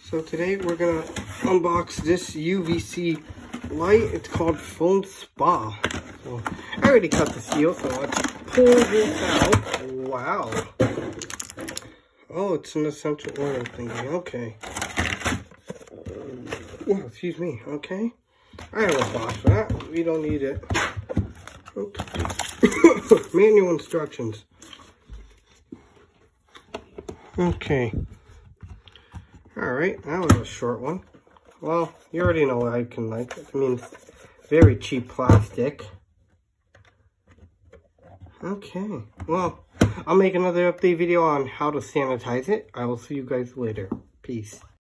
So today we're gonna unbox this UVC light. It's called Phone Spa. So I already cut the seal, so let's pull this out. Wow. Oh, it's an essential oil thingy. Okay. Oh, excuse me. Okay. I have a box for that. We don't need it. Okay. Manual instructions. Okay. Alright, that was a short one. Well, you already know what I can like. I mean, very cheap plastic. Okay. Well, I'll make another update video on how to sanitize it. I will see you guys later. Peace.